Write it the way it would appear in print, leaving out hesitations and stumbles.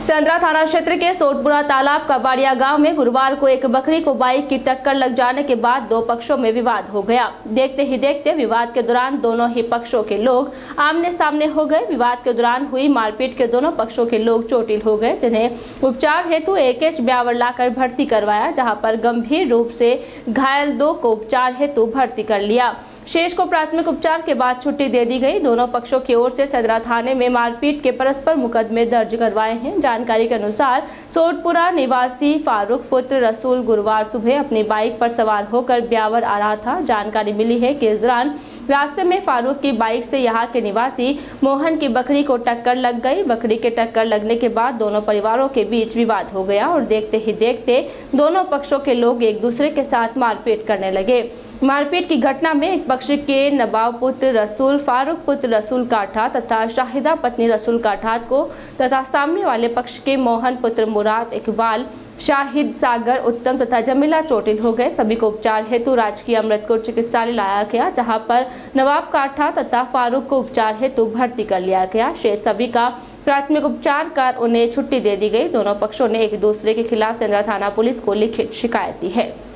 सेंद्रा थाना क्षेत्र के सोटपुरा तालाब कबाड़िया गांव में गुरुवार को एक बकरी को बाइक की टक्कर लग जाने के बाद दो पक्षों में विवाद हो गया। देखते ही देखते विवाद के दौरान दोनों ही पक्षों के लोग आमने सामने हो गए। विवाद के दौरान हुई मारपीट के दोनों पक्षों के लोग चोटिल हो गए, जिन्हें उपचार हेतु एकेश ब्यावर लाकर भर्ती करवाया, जहां पर गंभीर रूप से घायल दो को उपचार हेतु भर्ती कर लिया। शेष को प्राथमिक उपचार के बाद छुट्टी दे दी गई। दोनों पक्षों की ओर से सेंद्रा थाने में मारपीट के परस्पर मुकदमे दर्ज करवाए हैं। जानकारी के अनुसार सोटपुरा निवासी फारूक पुत्र रसूल गुरुवार सुबह अपनी बाइक पर सवार होकर ब्यावर आ रहा था। जानकारी मिली है कि इस दौरान रास्ते में फारूक की बाइक से यहाँ के निवासी मोहन की बकरी को टक्कर लग गई। बकरी के टक्कर लगने के बाद दोनों परिवारों के बीच विवाद हो गया और देखते ही देखते दोनों पक्षों के लोग एक दूसरे के साथ मारपीट करने लगे। मारपीट की घटना में एक पक्ष के नवाब पुत्र रसूल, फारूक पुत्र रसूल काठा तथा शाहिदा पत्नी रसूल काठा को तथा सामने वाले पक्ष के मोहन पुत्र मुराद, इकबाल, शाहिद, सागर, उत्तम तथा जमीला चोटिल हो गए। सभी को उपचार हेतु राजकीय अमृतपुर चिकित्सालय लाया गया, जहां पर नवाब काठा तथा फारूक को उपचार हेतु भर्ती कर लिया गया। शेष सभी का प्राथमिक उपचार कर उन्हें छुट्टी दे दी गई। दोनों पक्षों ने एक दूसरे के खिलाफ सेंद्रा थाना पुलिस को लिखित शिकायत दी है।